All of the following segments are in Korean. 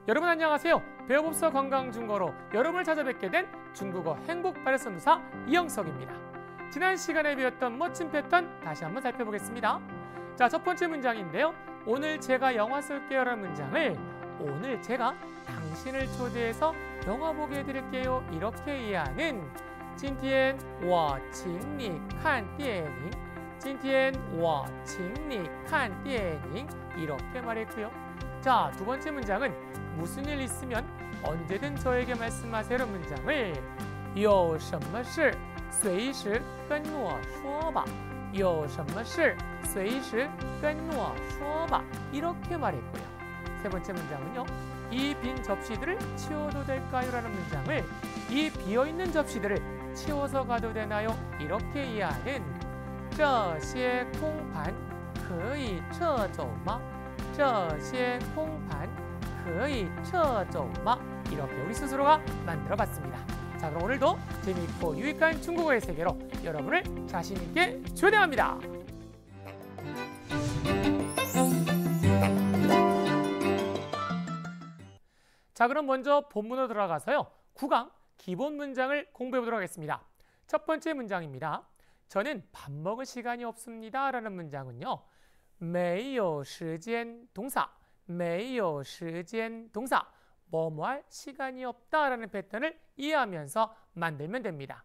여러분 안녕하세요. 배워봅서 건강중국어로 여러분을 찾아뵙게 된 중국어 행복발전도사 이영석입니다. 지난 시간에 배웠던 멋진 패턴 다시 한번 살펴보겠습니다. 자, 첫 번째 문장인데요. 오늘 제가 영화 쏠게요 라는 문장을 오늘 제가 당신을 초대해서 영화 보게 해드릴게요 이렇게 이해하는 今天我请你看电影 今天我请你看电影 이렇게 말했고요. 자, 두 번째 문장은 무슨 일 있으면 언제든 저에게 말씀하세요 문장을 有什么事随时跟我说吧有什么事随时跟我说吧 이렇게 말했고요. 세 번째 문장은요. 이 빈 접시들을 치워도 될까요? 라는 문장을 이 비어있는 접시들을 치워서 가도 되나요? 이렇게 이해하는 这些空盘可以撤走吗?这些空盘可以撤走吗? 이렇게 우리 스스로가 만들어봤습니다. 자, 그럼 오늘도 재미있고 유익한 중국어의 세계로 여러분을 자신있게 초대합니다. 자, 그럼 먼저 본문으로 들어가서요. 9강 기본 문장을 공부해보도록 하겠습니다. 첫 번째 문장입니다. 저는 밥 먹을 시간이 없습니다 라는 문장은요. 没有时间 동사, 没有时间 동사, 뭐뭐할 시간이 없다 라는 패턴을 이해하면서 만들면 됩니다.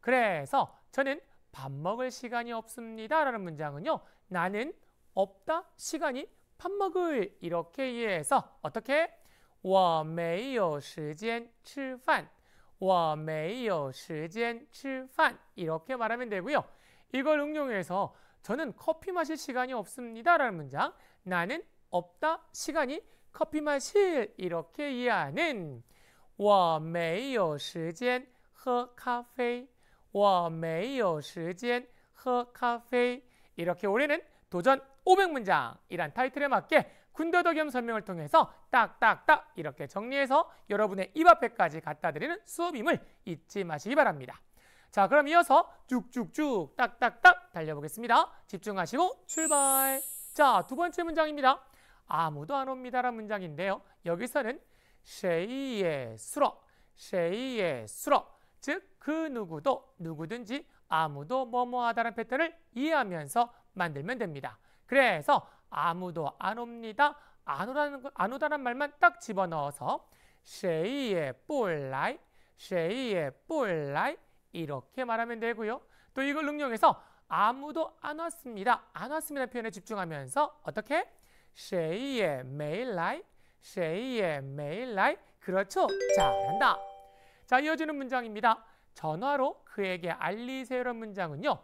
그래서 저는 밥 먹을 시간이 없습니다 라는 문장은요. 나는 없다, 시간이 밥 먹을 이렇게 이해해서 어떻게? 我没有时间吃饭我没有时间吃饭 이렇게 말하면 되고요. 이걸 응용해서 저는 커피 마실 시간이 없습니다 라는 문장 나는 없다, 시간이 커피 마실 이렇게 이해하는 我没有时间喝咖啡我没有时间喝咖啡 이렇게 올해는 도전 500문장이란 타이틀에 맞게 군더더기험 설명을 통해서 딱딱딱 이렇게 정리해서 여러분의 입 앞에까지 갖다 드리는 수업임을 잊지 마시기 바랍니다. 자, 그럼 이어서 쭉쭉쭉 딱딱딱 달려보겠습니다. 집중하시고 출발! 자, 두 번째 문장입니다. 아무도 안 옵니다라는 문장인데요. 여기서는 谁也수러, 谁也수러, 즉 그 누구도 누구든지 아무도 뭐뭐하다라는 패턴을 이해하면서 만들면 됩니다. 그래서 아무도 안 옵니다. 안 오다는 말만 딱 집어넣어서 谁也不来谁也不来 이렇게 말하면 되고요. 또 이걸 응용해서 아무도 안 왔습니다. 안 왔습니다 표현에 집중하면서 어떻게? 谁也没来谁也没来 그렇죠? 잘한다. 자, 이어지는 문장입니다. 전화로 그에게 알리세요라는 문장은요.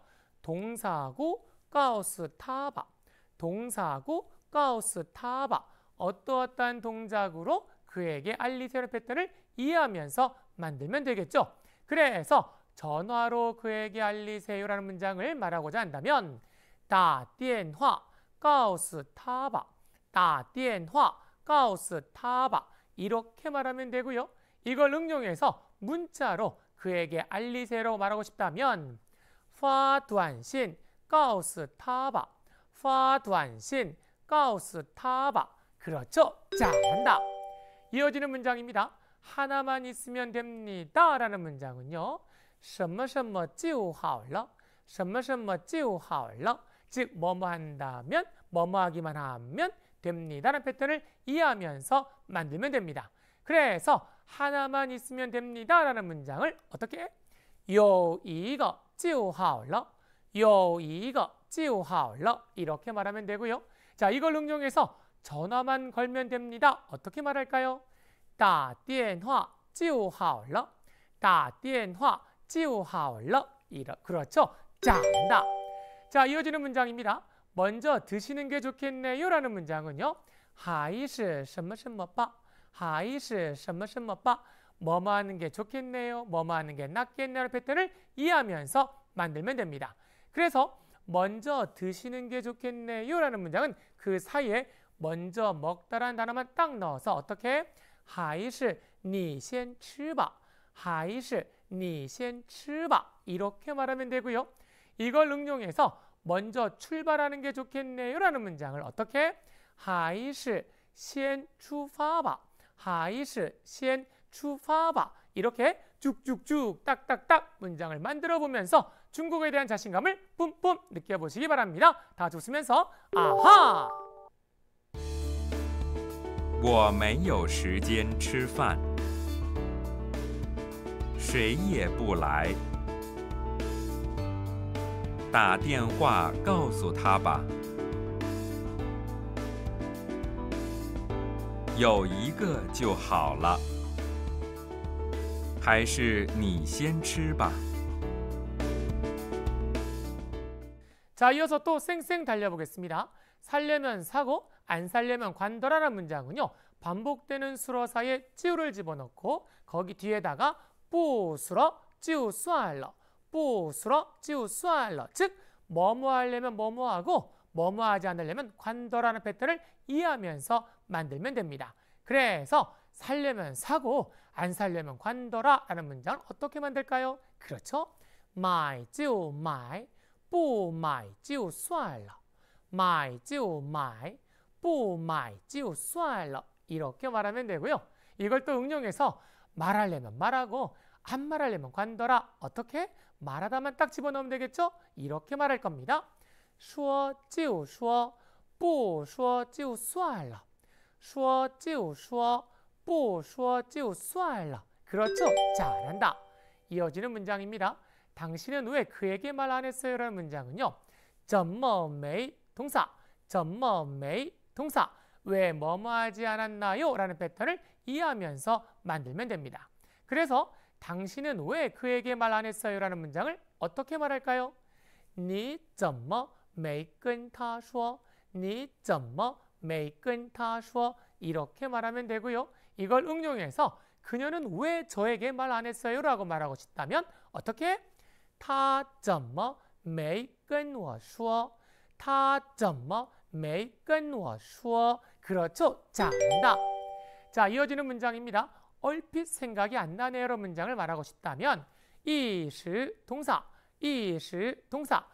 동사구 가우스 타바 동사구 가우스 타바 어떠어떠한 동작으로 그에게 알리세요 패턴을 이해하면서 만들면 되겠죠. 그래서 전화로 그에게 알리세요라는 문장을 말하고자 한다면 打电话告诉他吧打电话告诉他吧 이렇게 말하면 되고요. 이걸 응용해서 문자로 그에게 알리세요라고 말하고 싶다면 发短信告诉他吧发短信告诉他吧 그렇죠? 잘한다. 이어지는 문장입니다. 하나만 있으면 됩니다 라는 문장은요. 什么什么就好了什么什么就好了 즉 뭐뭐 한다면 뭐뭐 하기만 하면 됩니다 라는 패턴을 이해하면서 만들면 됩니다. 그래서 하나만 있으면 됩니다 라는 문장을 어떻게? 有一个就好了有一个就好了 이렇게 말하면 되고요. 자, 이걸 응용해서 전화만 걸면 됩니다. 어떻게 말할까요? 打电话就好了打电话就好了 그렇죠? 잘한다. 자, 이어지는 문장입니다. 먼저 드시는 게 좋겠네요 라는 문장은요. 还是什么什么吧还是什么什么吧 뭐뭐 하는 게 좋겠네요 뭐뭐 하는 게 낫겠네요 패턴을 이해하면서 만들면 됩니다. 그래서 먼저 드시는 게 좋겠네요 라는 문장은 그 사이에 먼저 먹다라는 단어만 딱 넣어서 어떻게? 还是你先吃吧还是你先吃吧 이렇게 말하면 되고요. 이걸 응용해서 먼저 출발하는 게 좋겠네요 라는 문장을 어떻게? 还是先出发吧还是先出发吧. 이렇게 쭉쭉쭉 딱딱딱 문장을 만들어 보면서 중국어에 대한 자신감을 뿜뿜 느껴보시기 바랍니다. 다 같이 웃으면서 아하! 我没有时间吃饭，谁也不来，打电话告诉他吧。有一个就好了，还是你先吃吧。 자, 이어서 또 쌩쌩 달려보겠습니다. 살려면 사고, 안 살려면 관둬라라는 문장은요. 반복되는 수로사에 찌우를 집어넣고 거기 뒤에다가 뿌수러 찌우 쏴알러, 뿌수러 찌우 쏴알러. 즉, 뭐뭐 하려면 뭐뭐 하고 뭐뭐 하지 않으려면 관둬라는 패턴을 이해하면서 만들면 됩니다. 그래서 살려면 사고, 안 살려면 관둬라라는 문장을 어떻게 만들까요? 그렇죠. 买就买不买就算了买就买不买就算了 이렇게 말하면 되고요. 이걸 또 응용해서 말하려면 말하고 안 말하려면 관둬라. 어떻게? 말하다만 딱 집어넣으면 되겠죠? 이렇게 말할 겁니다. 说就说不说就算了说就说不说就算了 그렇죠? 잘한다. 이어지는 문장입니다. 당신은 왜 그에게 말 안 했어요? 라는 문장은요. 怎么没 동사, 怎么没 동사, 왜 뭐뭐 하지 않았나요? 라는 패턴을 이해하면서 만들면 됩니다. 그래서 당신은 왜 그에게 말 안 했어요? 라는 문장을 어떻게 말할까요? 你怎么没跟他说你怎么没跟他说 이렇게 말하면 되고요. 이걸 응용해서 그녀는 왜 저에게 말 안 했어요? 라고 말하고 싶다면 어떻게? 他怎么没跟我说他怎么没跟我说 그렇죠. 잘한다. 자, 이어지는 문장입니다. 얼핏 생각이 안 나네요. 라는 문장을 말하고 싶다면 一时 동사, 一时 동사,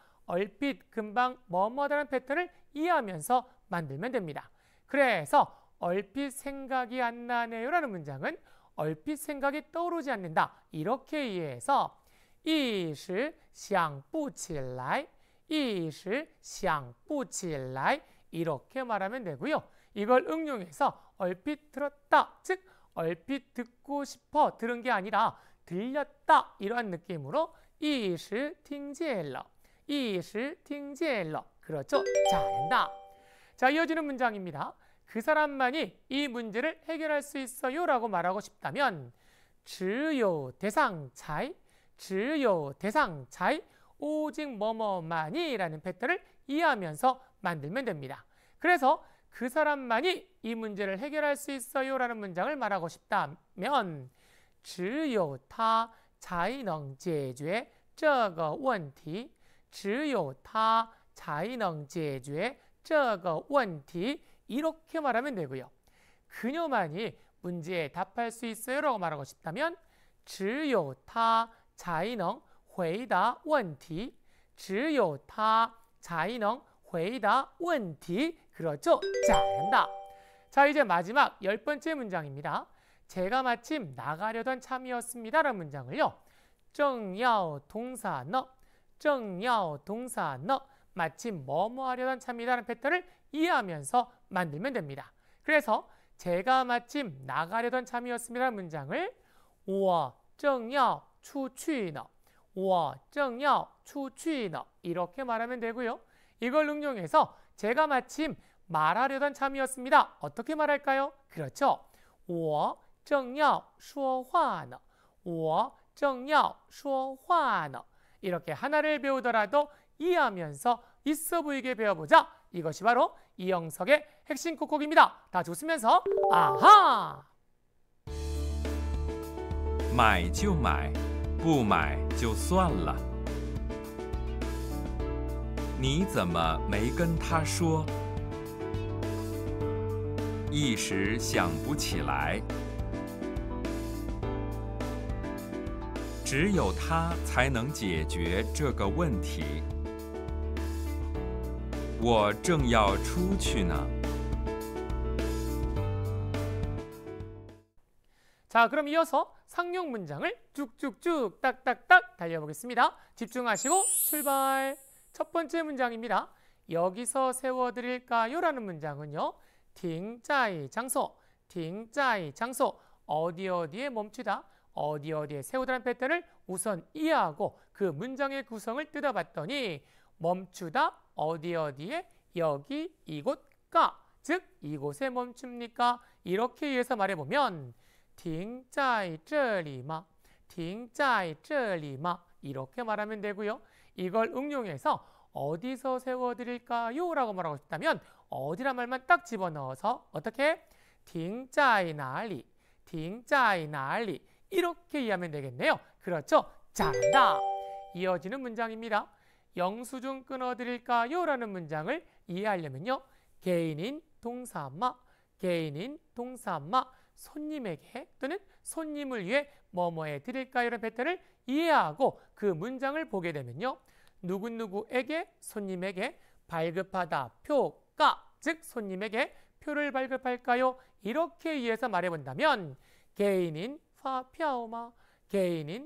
얼핏 금방 뭐뭐하다는 패턴을 이해하면서 만들면 됩니다. 그래서 얼핏 생각이 안 나네요. 라는 문장은 얼핏 생각이 떠오르지 않는다. 이렇게 이해해서 一时想不起来一时想不起来 이렇게 말하면 되고요. 이걸 응용해서 얼핏 들었다, 즉 얼핏 듣고 싶어 들은 게 아니라 들렸다 이러한 느낌으로 一时听见了一时听见了 그렇죠? 잘한다. 자, 이어지는 문장입니다. 그 사람만이 이 문제를 해결할 수 있어요 라고 말하고 싶다면 只有대상 차이 只有대상 차이 오직 뭐뭐만이 라는 패턴을 이해하면서 만들면 됩니다. 그래서 그 사람만이 이 문제를 해결할 수 있어요 라는 문장을 말하고 싶다면 只有他才能解决这个问题只有他才能解决这个问题 이렇게 말하면 되고요. 그녀만이 문제에 답할 수 있어요 라고 말하고 싶다면 只有他才能回答问题只有他才能回答问题 그렇죠? 잘한다. 자, 이제 마지막 10번째 문장입니다. 제가 마침 나가려던 참이었습니다 라는 문장을요. 正要 동사 너 正要 동사 너 마침 뭐뭐 하려던 참이라는 패턴을 이해하면서 만들면 됩니다. 그래서 제가 마침 나가려던 참이었습니다 라는 문장을 我正要出去呢我正要出去呢 이렇게 말하면 되고요. 이걸 응용해서 제가 마침 말하려던 참이었습니다. 어떻게 말할까요? 그렇죠. 我正要说话呢我正要说话呢 이렇게 하나를 배우더라도 이해하면서 있어 보이게 배워보자. 이것이 바로 이영석의 핵심 콕콕입니다. 다 웃으면서 아하! 买就买，不买就算了。你怎么没跟他说？一时想不起来。只有他才能解决这个问题。我正要出去呢。 자, 그럼 이어서 상용 문장을 쭉쭉쭉 딱딱딱 달려보겠습니다. 집중하시고 출발! 첫 번째 문장입니다. 여기서 세워드릴까요? 라는 문장은요. 停在장소, 停在장소, 어디 어디에 멈추다, 어디 어디에 세우다라는 패턴을 우선 이해하고 그 문장의 구성을 뜯어봤더니 멈추다, 어디 어디에, 여기, 이곳, 가, 즉 이곳에 멈춥니까? 이렇게 이해해서 말해보면 停在这里吗?停在这里吗? 이렇게 말하면 되고요. 이걸 응용해서 어디서 세워드릴까요? 라고 말하고 싶다면 어디란 말만 딱 집어넣어서 어떻게? 停在哪里?停在哪里? 이렇게 이해하면 되겠네요. 그렇죠? 잘한다. 이어지는 문장입니다. 영수증 끊어드릴까요? 라는 문장을 이해하려면요. 개인인 동사마, 개인인 동사마, 손님에게 또는 손님을 위해 뭐뭐해 드릴까요? 라는 패턴을 이해하고 그 문장을 보게 되면요. 누구누구에게, 손님에게 발급하다, 표가, 즉 손님에게 표를 발급할까요? 이렇게 이해해서 말해본다면 개인인 파표마, 개인인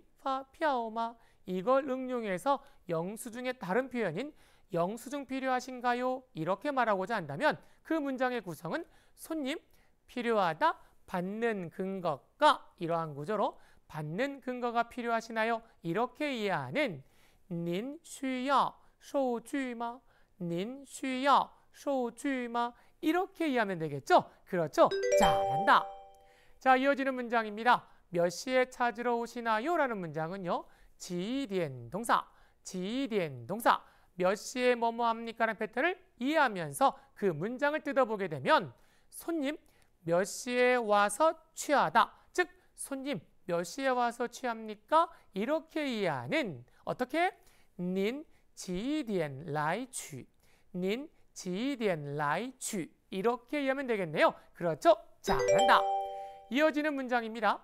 파표마, 이걸 응용해서 영수증의 다른 표현인 영수증 필요하신가요? 이렇게 말하고자 한다면 그 문장의 구성은 손님, 필요하다, 받는 근거가 이러한 구조로 받는 근거가 필요하시나요? 이렇게 이해하는 您需要收据吗? 您需要收据吗? 이렇게 이해하면 되겠죠? 그렇죠? 잘한다. 자, 이어지는 문장입니다. 몇 시에 찾으러 오시나요? 라는 문장은요. 几点 동사, 几点 동사, 몇 시에 뭐뭐 합니까? 라는 패턴을 이해하면서 그 문장을 뜯어보게 되면 손님, 몇 시에 와서 취하다. 즉, 손님, 몇 시에 와서 취합니까? 이렇게 이해하는 어떻게? 您几点来取? 您几点来取? 이렇게 이해하면 되겠네요. 그렇죠? 잘한다. 이어지는 문장입니다.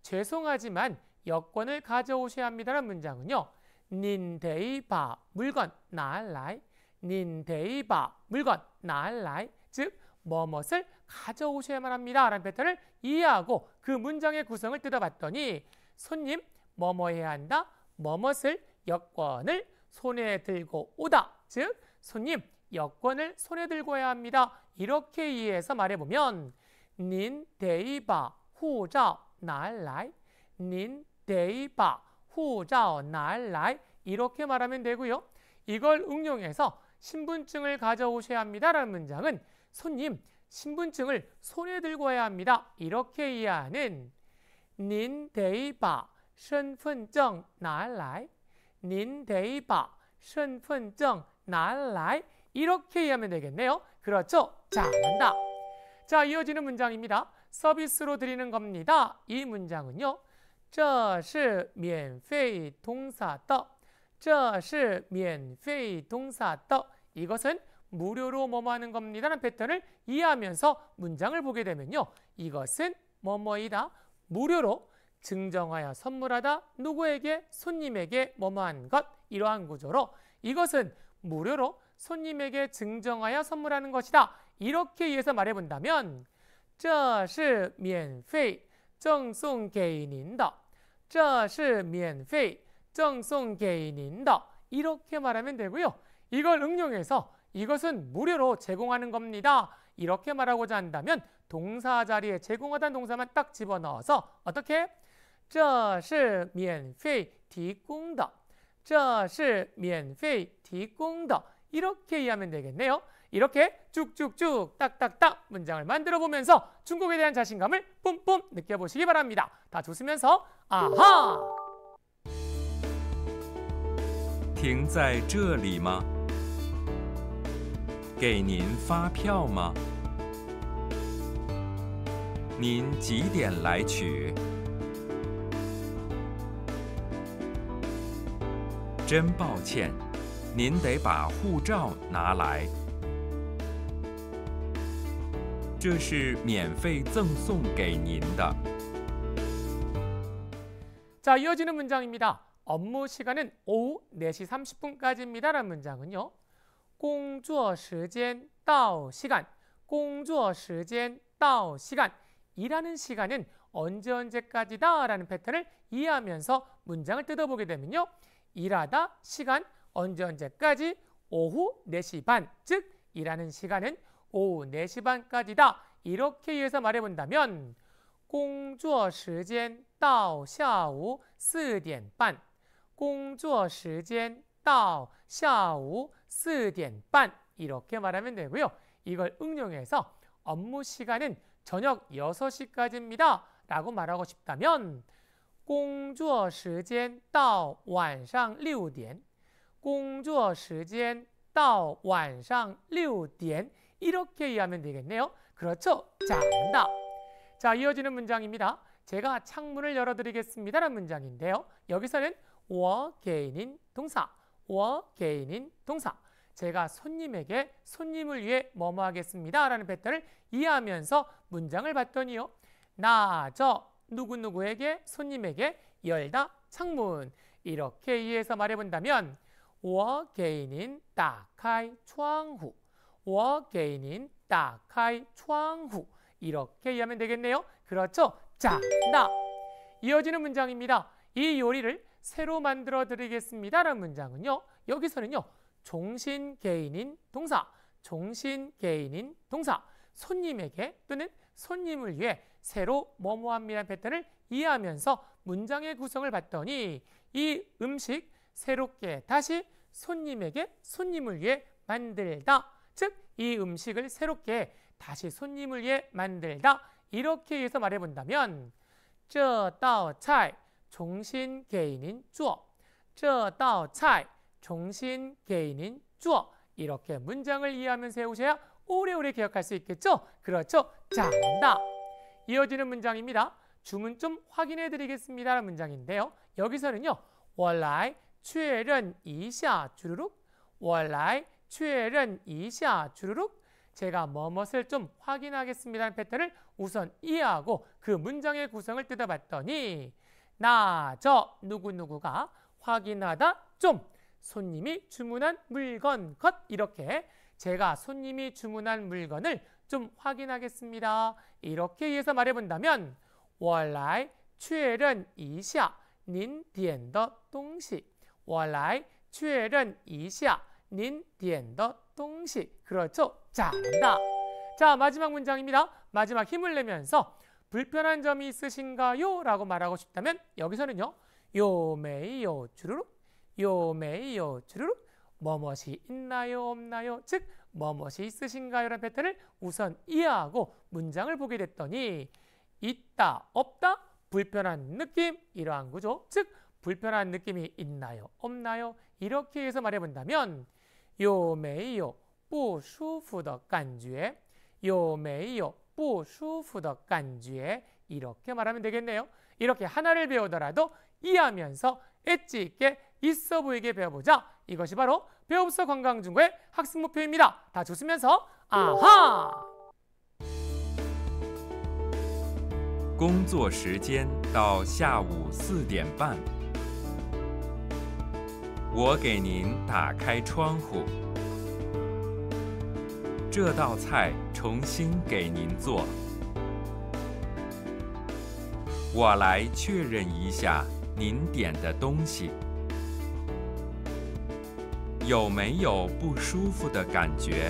죄송하지만 여권을 가져오셔야 합니다라는 문장은요. 您得把 물건 拿来, 您得把 물건 拿来, 즉 뭐뭇을 가져오셔야만 합니다 라는 패턴을 이해하고 그 문장의 구성을 뜯어봤더니 손님, 뭐뭐 해야 한다, 뭐뭇을, 여권을 손에 들고 오다, 즉 손님, 여권을 손에 들고 와야 합니다. 이렇게 이해해서 말해보면 您得把护照拿来, 您得把护照拿来 이렇게 말하면 되고요. 이걸 응용해서 신분증을 가져오셔야 합니다 라는 문장은 손님, 신분증을 손에 들고 와야 합니다. 이렇게 이해하는 您得把身份证拿来, 您得把身份证拿来 이렇게 이해하면 되겠네요. 그렇죠? 잘한다. 자, 이어지는 문장입니다. 서비스로 드리는 겁니다. 이 문장은요. 这是免费通사的,这是免费通사的. 이것은 무료로 뭐뭐 하는 겁니다 라는 패턴을 이해하면서 문장을 보게 되면요. 이것은 뭐뭐이다. 무료로 증정하여 선물하다. 누구에게? 손님에게 뭐뭐한 것. 이러한 구조로 이것은 무료로 손님에게 증정하여 선물하는 것이다. 이렇게 이해해서 말해본다면 这是免费赠送给您的,这是免费赠送给您的. 이렇게 말하면 되고요. 이걸 응용해서 이것은 무료로 제공하는 겁니다. 이렇게 말하고자 한다면 동사 자리에 제공하다는 동사만 딱 집어넣어서 어떻게? 这是免费提供的,这是免费提供的. 이렇게 이해하면 되겠네요. 이렇게 쭉쭉쭉 딱딱딱 문장을 만들어 보면서 중국에 대한 자신감을 뿜뿜 느껴보시기 바랍니다. 다 웃으면서 아하! 停在这里吗? 给您发票吗? 您几点来取? 真抱歉，您得把护照拿来。这是免费赠送给您的。 자, 이어지는 문장입니다. 업무 시간은 오후 4시 30분까지입니다. 라는 문장은요. 工作时间到시간, 工作时间到시간. 일하는 시간은 언제까지다 라는 패턴을 이해하면서 문장을 뜯어보게 되면요. 일하다 시간 언제까지 오후 4시 반, 즉 일하는 시간은 오후 4시 반까지다. 이렇게 이해해서 말해본다면 工作时间到下午4点半工作时间到下午4点半 이렇게 말하면 되고요. 이걸 응용해서 업무 시간은 저녁 6시까지입니다. 라고 말하고 싶다면 工作时间到晚上6点工作时间到晚上6点 이렇게 이해하면 되겠네요. 그렇죠? 잘한다. 자, 이어지는 문장입니다. 제가 창문을 열어드리겠습니다 라는 문장인데요. 여기서는 我给您 동사, 我给您 동사. 제가 손님에게 손님을 위해 뭐뭐 하겠습니다 라는 패턴을 이해하면서 문장을 봤더니요. 나, 저, 누구누구에게 손님에게 열다 창문. 이렇게 이해해서 말해본다면 我给您打开窗户我给您打开窗户 이렇게 이해하면 되겠네요. 그렇죠? 잘한다. 이어지는 문장입니다. 이 요리를 새로 만들어 드리겠습니다 라는 문장은요. 여기서는요. 종신개인인 동사, 종신개인인 동사, 손님에게 또는 손님을 위해 새로 뭐뭐합니다 패턴을 이해하면서 문장의 구성을 봤더니 이 음식 새롭게 다시 손님에게 손님을 위해 만들다. 즉, 이 음식을 새롭게 다시 손님을 위해 만들다. 이렇게 해서 말해본다면 这道菜重新给您做这道菜重新给您做 이렇게 문장을 이해하면서 해오셔야 오래오래 기억할 수 있겠죠? 그렇죠? 잘한다. 이어지는 문장입니다. 주문 좀 확인해 드리겠습니다 라는 문장인데요. 여기서는요. 我来确认一下 주르륵 我来确认一下 주르륵 제가 뭐뭇을 좀 확인하겠습니다라는 패턴을 우선 이해하고 그 문장의 구성을 뜯어봤더니 나, 저, 누구누구가 확인하다 좀 손님이 주문한 물건 것 이렇게 제가 손님이 주문한 물건을 좀 확인하겠습니다. 이렇게 이해해서 말해본다면 我来确认一下您点的东西我来确认一下您点的东西 그렇죠? 잘한다. 자, 마지막 문장입니다. 마지막 힘을 내면서 불편한 점이 있으신가요? 라고 말하고 싶다면 여기서는요. 有没有 주르륵 有没有 주르륵 뭐뭇이 있나요? 없나요? 즉 뭐뭇이 있으신가요? 라는 패턴을 우선 이해하고 문장을 보게 됐더니 있다, 없다, 불편한 느낌 이러한 구조 즉 불편한 느낌이 있나요? 없나요? 이렇게 해서 말해본다면 有没有不舒服的感觉有没有不舒服的感觉 이렇게 말하면 되겠네요. 이렇게 하나를 배우더라도 이해하면서 엣지 있게 있어 보이게 배워보자. 이것이 바로 배움서 관광중고의 학습 목표입니다. 다 웃으면서 아하! 工作时间到下午4点半。我给您打开窗户。这道菜重新给您做。我来确认一下您点的东西。有没有不舒服的感觉？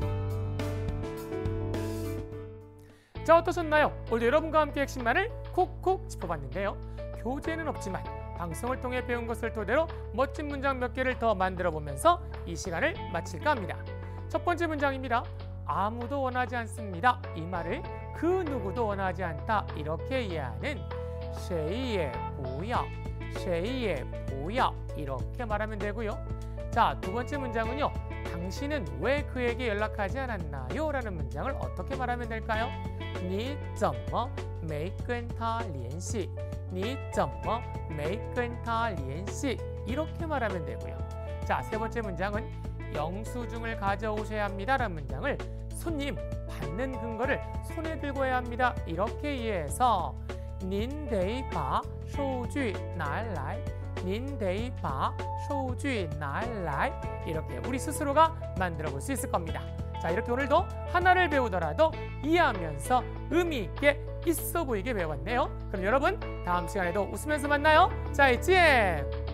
자, 어떠셨나요? 오늘 여러분과 함께 핵심만을 콕콕 짚어봤는데요. 교재는 없지만 방송을 통해 배운 것을 토대로 멋진 문장 몇 개를 더 만들어 보면서 이 시간을 마칠까 합니다. 첫 번째 문장입니다. 아무도 원하지 않습니다. 이 말을 그 누구도 원하지 않다. 이렇게 이해하는 谁也不要谁也不要 이렇게 말하면 되고요. 자, 두 번째 문장은요. 당신은 왜 그에게 연락하지 않았나요? 라는 문장을 어떻게 말하면 될까요? 你怎么没跟他联系你怎么没跟他联系 이렇게 말하면 되고요. 자, 세 번째 문장은 영수증을 가져오셔야 합니다 라는 문장을 손님 받는 근거를 손에 들고 해야 합니다. 이렇게 이해해서 您得把收据拿来您得把收据拿来 이렇게 우리 스스로가 만들어 볼 수 있을 겁니다. 자, 이렇게 오늘도 하나를 배우더라도 이해하면서 의미 있게 있어 보이게 배워봤네요. 그럼 여러분 다음 시간에도 웃으면서 만나요. 再见。